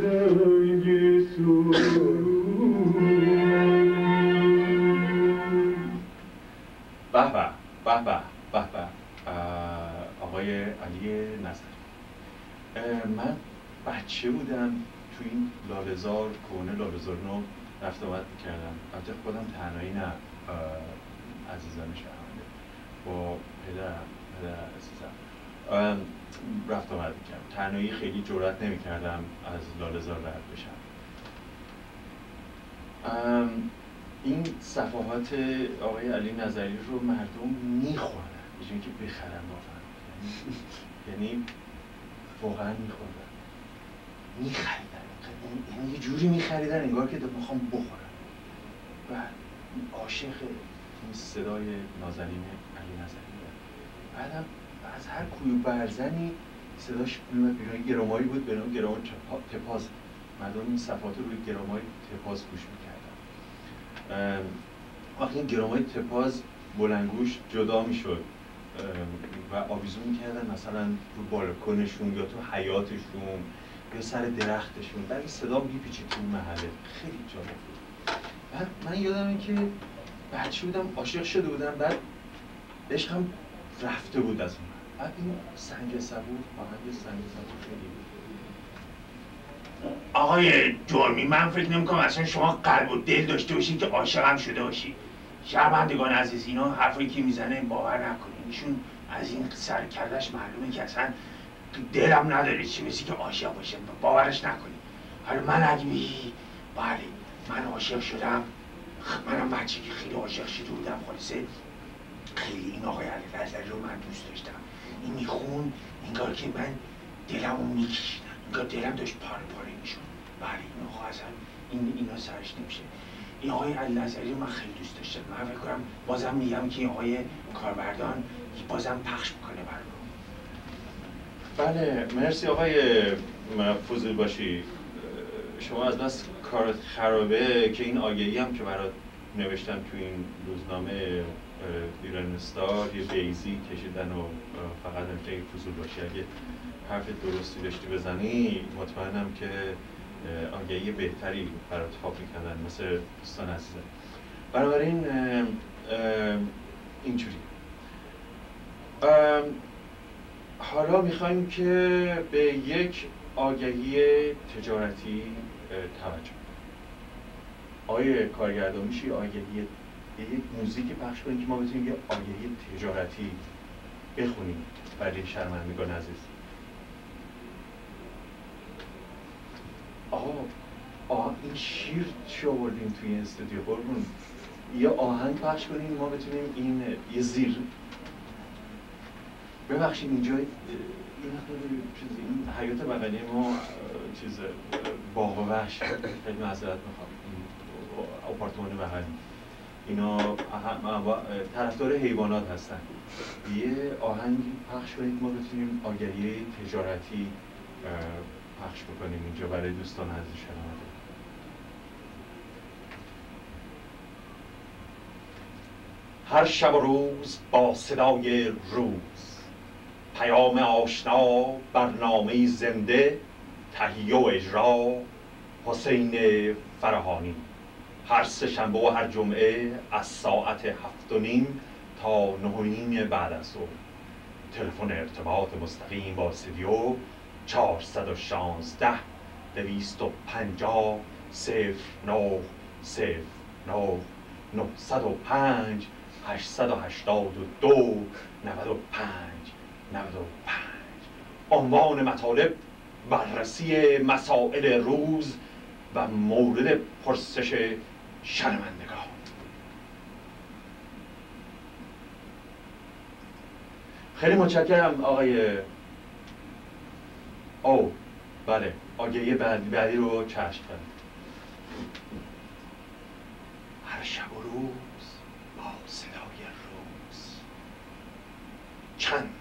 به به به به به به آقای علی نظری. من بچه بودم تو این لاله‌زار کهنه لاله‌زار نو رفت آمد میکردم. البته خودم تنهایی نه، عزیزان شهرونده با پدر عزیزم رفت آمد میکردم. تنهایی خیلی جرئت نمیکردم از لاله‌زار رد بشم. این صفحات آقای علی نظری رو مردم میخورن بجای که بخرن واقعا. یعنی واقعا میخوردن، میخریدن، یعنی یه جوری میخریدن انگار که میخوام بخورن. و عاشق این صدای نازنین علی نظری بودن. بعدم از هر کوی برزنی صداش میومد بیرون. گرامایی بود به نام گرام تپاز. مردم این صفحات رو روی گرامای تپاز گوش میکردن. وقتی این گرامای تپاز بلندگوش جدا میشد و آویزون میکردن مثلا رو بالکنشون یا تو حیاتشون یا سر درختشون، بعد صدا میپیچید تو اون محله. خیلی جالب بود. بعد من یادمه که بچه بودم، عاشق شده بودم، بعد عشقم رفته بود از اون. بعد این سنگ صبور، آهنگ سنگ صبور خیلی بود. آقای جرمی من فکر نمی‌کنم اصلا شما قلب و دل داشته باشید که عاشقم شده باشید. شرمندگان عزیز اینا حرفایی که میزنه باور نکنید. ایشون از این سرکردش معلومه که اصلا دلم نداره چی مثل که عاشق باشه. باورش نکنید. حالا من اگه میگی بله من عاشق شدم، منم بچگی خیلی عاشق شده بودم خلاصه خیلی این آقای علی نظری رو من دوست داشتم. این میخون انگار که من دلمو میکشیدم، انگار دلم داشت پاره پاره میشد. بله این آقا اصلا اینا سرش نمیشه. این آقای علی نظری رو من خیلی دوست داشتم. من فکر کنم بازم میگم که این آقای کاربردان بازم پخش میکنه برام. بله مرسی آقای فضول باشی. شما از بس کارت خرابه که این آگهی هم که برات نوشتم تو این روزنامه ایران استار یه بیزی کشیدن و فقط نمیشه فضول باشی. اگه حرف درستی داشتی بزنی مطمئنم که آگهی بهتری برات خواب میکردن مثل دوستان عزیزم. بنابراین اینجوری حالا میخوایم که به یک آگهی تجارتی توجه کنیم. آقای کارگردان میشه آگهی یک موزیک پخش کنیم که ما بتونیم یه آگهی تجارتی بخونیم برای شرمندگان عزیز. آقا این شیر چی آوردیم توی این استودیو قربون؟ یه آهنگ پخش کنیم ما بتونیم این یه زیر ببخشید اینجا این حیات بغلی ما چیز باغ و وحش خیلی معذرت میخوام آپارتمان بغلی اینا طرفدار حیوانات هستن. یه آهنگی پخش کنید ما بتونیم آگهی تجارتی پخش بکنیم اینجا برای دوستان عزیز شنونده. هر شب و روز با صدای روز پیام آشنا برنامه زنده تهیه و اجرا حسین فرهانی هر سه شنبه و هر جمعه از ساعت 7:30 تا 9:30 بعد از ظهر. تلفن ارتباط مستقیم با استودیو 416 250 0909 905 882 95 95. عنوان مطالب بررسی مسائل روز و مورد پرسش شرمندگان. خیلی متشکرم آقای بله آگهی بعدی رو کشف کنم. هر شب و روز با صدای روز چند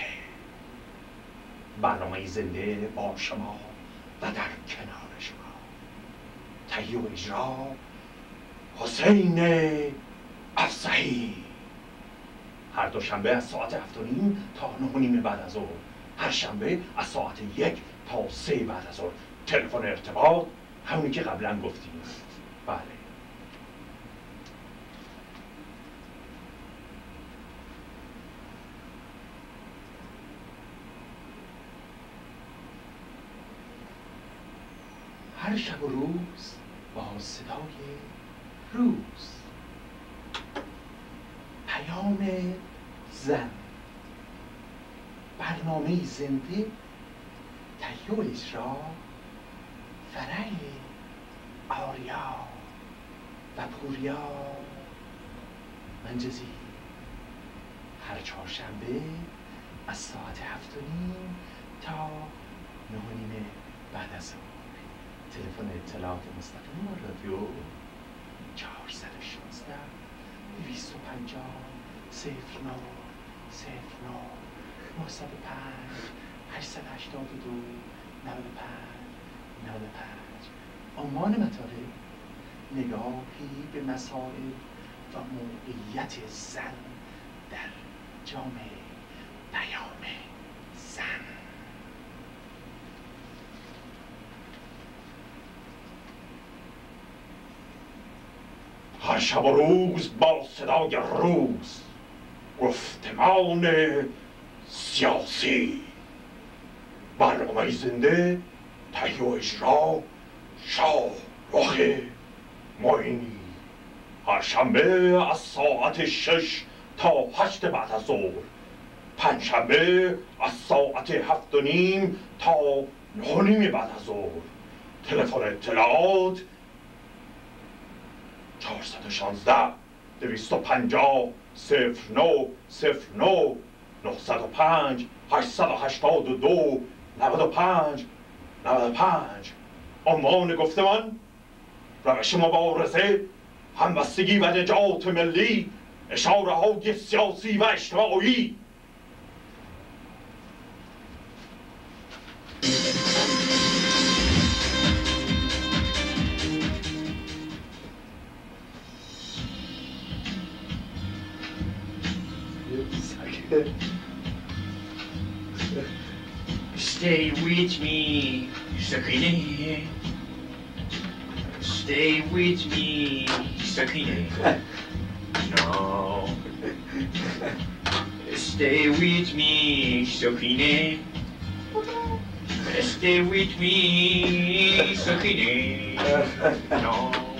برنامه زنده با شما و در کنار شما تهیه و اجرا حسین افصحی هر دوشنبه از ساعت 7:30 تا 9:30 بعد از ظهر. هر شنبه از ساعت 1 تا 3 بعد از ظهر. تلفن ارتباط همونی که قبلا گفتیم. بله هر شب و روز با صدای روز پیام زن برنامه زنده تهیه و اجرا فرح آریا و پوریا منجزی هر چهارشنبه از ساعت 7:30 تا 9:30 بعد از ظهر. تلفن اطلاعات مستقیم رادیو 416 250 0909 905 882 95 95. عنوان مطالب نگاهی به مسائل و موقعیت زن در جامعه. پیام زن. هر شب و روز با صدای روز گفتمان سیاسی برنامه زنده تهیه و اجرا شاهرخ معینی هر شنبه از ساعت 6 تا 8 بعد از ظهر، پنجشنبه از ساعت 7:30 تا 9:30 بعد از ظهر. تلفن اطلاعات 416 250 09 09 905 882 95 95. عنوان گفتمان: روش مبارزه، همبستگی و نجات ملی، اشاره های سیاسی و اجتماعی. Stay with me, Sakine. Stay with me, Sakine. No. Stay with me, Sakine. Stay with me, Sakine. No.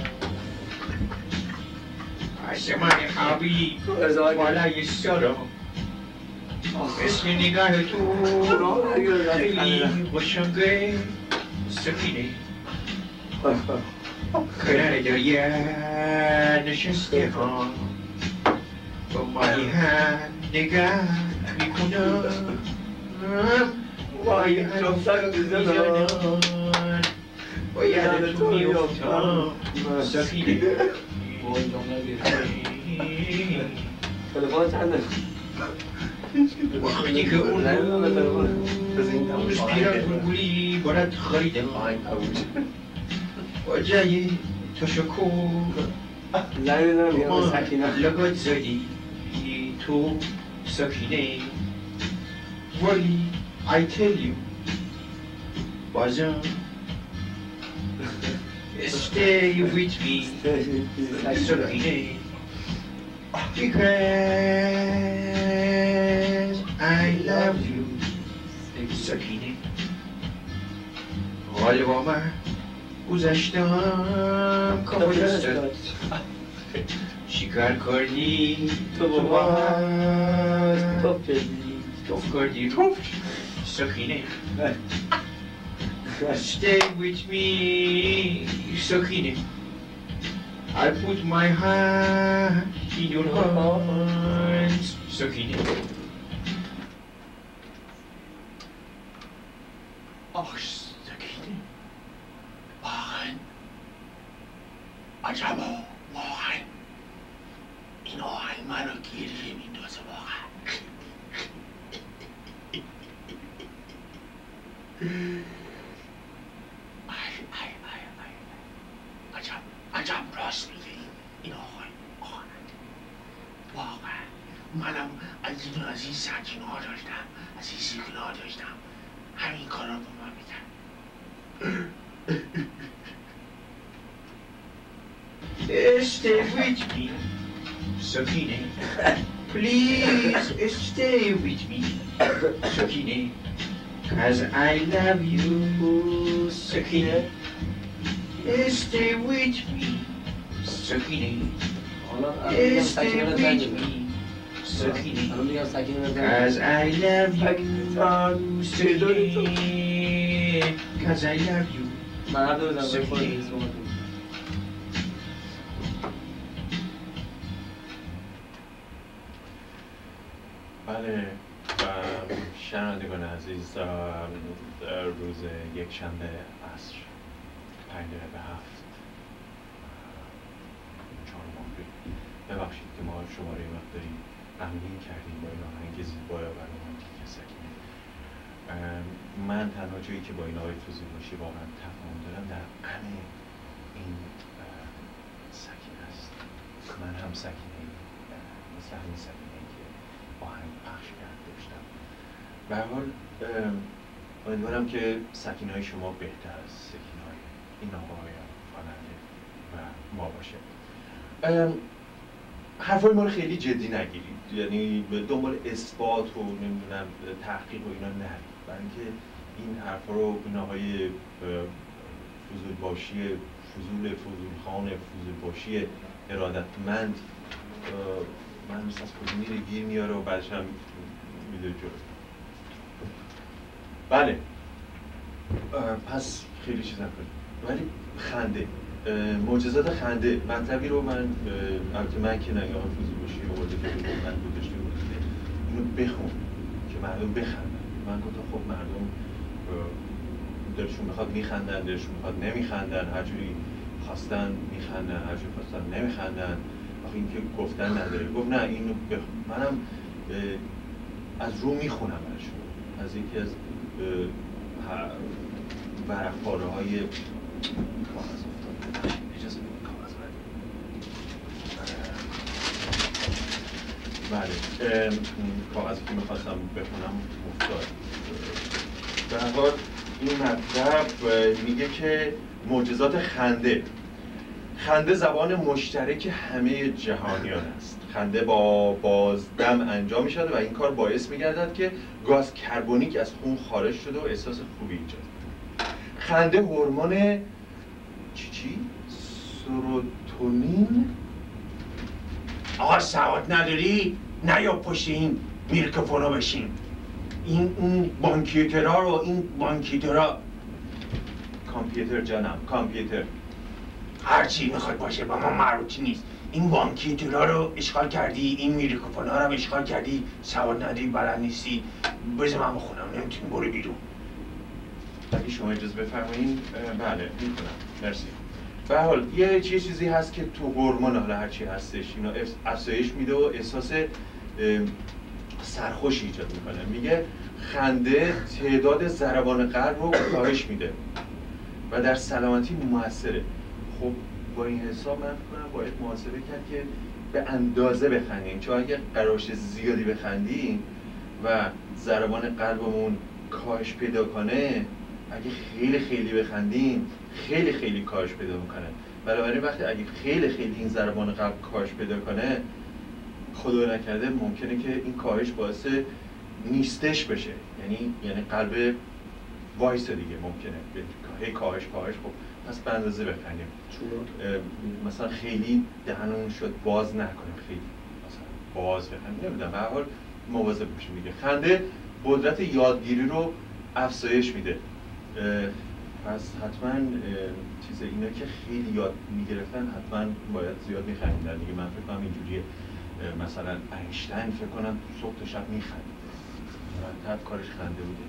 آسمان خوابی بالای سرم، اسم نگاه تو خیلی قشنگه سکینه. کنار دریا نشسته ها با ماهی ها نگاه میکنم، ماهی ها میزنن با یاد تو میفتم سکینه. تلفن چنده؟ وقتی که اون روز پیران بلبلی برات خریدم با جای تشکر لگات زدی تو سکینه. ولی I tell you بازم stay with me سکینه. Because I love you سکینه. حال با من گذشتم کاملستت شکار کردی تو باز توف کردی سکینه. Stay with me سکینه. I put my hand in your hands سکینه. آخ سکینه، واقعا عجبا، واقعا این آهنگ منو گریه میندازه واقعا. عجب راست میگه این آقای آهنگ. واقعا منم از این سکینه ها داشتم، از این سکینه ها داشتم، همین کار رو با من میکرد. Stay with me سکینه. Please stay with me سکینه. Cause I love you سکینه. Stay with me سکینه. Stay with me سکینه. Cause I love you سکینه. Cause I love you سکینه. بله، شنوندگان عزیز، روز یک شنبه عصر 5 به 7 4 ماه. ببخشید که ما شماره مقداری غمگین کردیم با این آهنگ زیبا و رومانتیک سکینه. من تنها جایی که با این آقای فوزیباشی واقعا تفاهم دارم در غم این سکینه است. من هم سکینه مثل همین سکینه که آهنگ پخش کرد داشتم. به هر حال امیدوارم که سکینه‌های شما بهتر از سکینه‌های این آقای خواننده و ما باشه. حرفای ما رو خیلی جدی نگیرید، یعنی دنبال اثبات و نمیدونم تحقیق و اینا نرید، برای اینکه این حرفا رو این آقای فضولخان فضولباشی ارادتمند من مثل از کجا میره گیر میاره و بعدش هم میده جلو. بله پس خیلی چیز نکنیم، ولی خنده، معجزات خنده مطلبی رو من البته من که نگاه فضولباشی آورده که من گذاشته بوده اینو بخون که مردم بخندن. من گفتم خب مردم دلشون میخواد میخندن، دلشون میخواد نمیخندن، هر جوری خواستن میخندن، هر جوری خواستن نمیخندن. آخه این که گفتن نداره. گفت نه اینو منم از رو میخونم برشون، از یکی از ورق‌پاره های کاغذ افتاده. اجازه بدید کاغذ بله کاغذی که میخواستم بخونم افتاد. به هر حال این مطلب میگه که معجزات خنده. خنده زبان مشترک همه جهانیان است. خنده با بازدم انجام می شود و این کار باعث می گردد که گاز کربونیک از خون خارج شده و احساس خوبی ایجاد. خنده هورمون چی؟ سروتونین؟ آقا سواد نداری؟ نه یا پشت این میکروفونو بشین. این بانکیترها رو کامپیوتر جانم، کامپیوتر هرچی میخواد باشه با ما مربوطی نیست. این بانکیترها رو اشغال کردی، این میکروفون‌ها رو هم اشغال کردی، سواد نداری، بلد نیستی. بذار من بخونم، نمیتونی برو بیرون. اگه شما اجازه بفرمایید بله میکنم، مرسی. به هر حال یه چیزی هست که تو هورمون حالا هرچی هستش اینو افزایش میده و احساس سرخوشی ایجاد میکنه. میگه خنده تعداد ضربان قلب رو کاهش میده و در سلامتی موثره. خب با این حساب من کنم باید محاسبه کرد که به اندازه بخندیم، چون اگه قراش زیادی بخندیم و ضربان قلبمون کاهش پیدا کنه، اگه خیلی خیلی بخندیم خیلی خیلی کاهش پیدا میکنه. بنابراین وقتی اگه خیلی خیلی این ضربان قلب کاهش پیدا کنه، خدا نکرده ممکنه که این کاهش باعث نیستش بشه، یعنی قلب وایس دیگه ممکنه هی کاهش خب پس به اندازه بخندیم. مثلا خیلی دهنمون شد باز نکنیم، خیلی مثلا باز بخندیم، نمیدونم به هر حال مواظب باشیم دیگه. خنده قدرت یادگیری رو افزایش میده. پس حتما چیز اینا که خیلی یاد میگرفتن حتما باید زیاد میخندیدن دیگه. من فکر کنم اینجوریه. مثلا اینشتین فکر کنم صبح تا شب میخندید، مرتب کارش خنده بوده.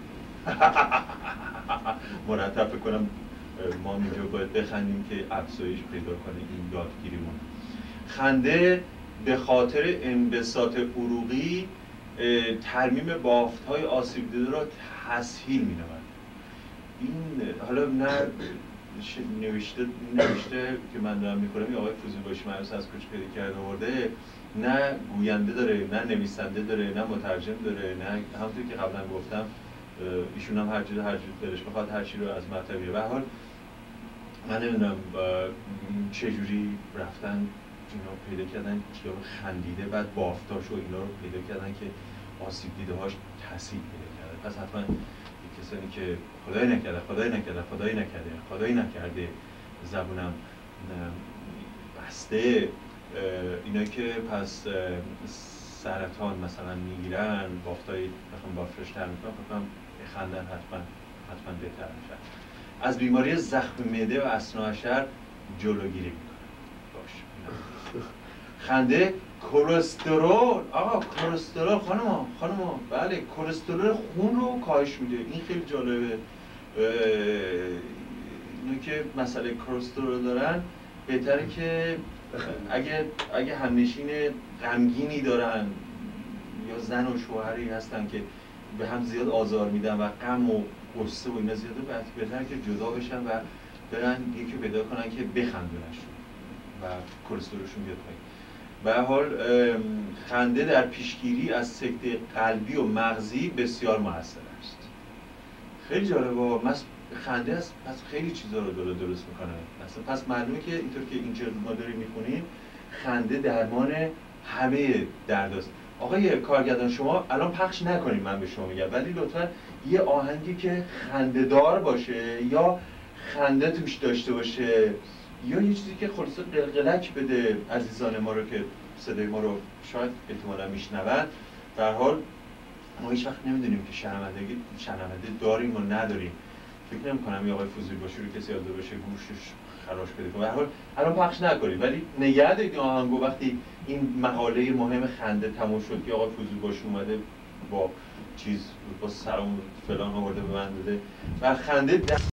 مرتب فکر کنم ما اینجا باید بخندیم که افزایش پیدا کنه این یادگیریمون. خنده به خاطر انبساط عروقی ترمیم بافت‌های آسیب دیده را تسهیل می‌نماید. این حالا نه نوشته که من دارم می‌خونم یا آقای فضولباشی معروف از کجا پیدا کرده آورده، نه گوینده داره، نه نویسنده داره، نه مترجم داره، نه همونطور که قبلا گفتم ایشون هم هر جور دلش بخواد هر چی رو از مطلبیه. به هر حال من نمیدونم چه جوری رفتن اینا پیدا کردن که خندیده، بعد بافتاش و اینا رو پیدا کردن که آسیب دیده هاش تاثیر پیدا کرده. پس حتما کسانی که خدای نکرده زبونم بسته، اینا که پس سرطان مثلا میگیرن، بافتای بخوام بافتش تر میکنم، بخوام خندن حتما بهتر میشن. از بیماری زخم معده و اثناعشر جلوگیری میکنه. باش. خنده کلسترول، آقا کلسترول خانم بله کلسترول خون رو کاهش میده. این خیلی جالبه. اینو که مسئله کلسترول دارن بهتره که اگه همنشین غمگینی دارن یا زن و شوهری هستن که به هم زیاد آزار میدن و غم و غصه و اینا زیاده، بهتره که جدا بشن و برن یکی پیدا کنن که بخندونشون و کلسترولشون بیاد پایین. به هر حال خنده در پیشگیری از سکته قلبی و مغزی بسیار موثر است. خیلی جالبه. خنده است پس خیلی چیزا رو درست میکنه. پس معلومه که اینطور که اینجا ما داریم میخونیم خنده درمان همه درداست. آقای کارگردان شما الان پخش نکنید من به شما میگم، ولی لطفا یه آهنگی که خنده‌دار باشه یا خنده توش داشته باشه یا یه چیزی که خلاصه قلقلک بده عزیزان ما رو که صدای ما رو شاید احتمالا میشنون. در حال ما هیچ وقت نمیدونیم که شنونده داریم و نداریم. فکر نمی‌کنم یه آقای فضولباشی رو کسی یاد باشه گوشش خراش بده. به هر حال الان پخش نکنید ولی نگه دارید این آهنگو وقتی این مقاله مهم خنده تموم شد که آقای فضولباشی اومده با چیز با سرم فلان آورده به من داده و خنده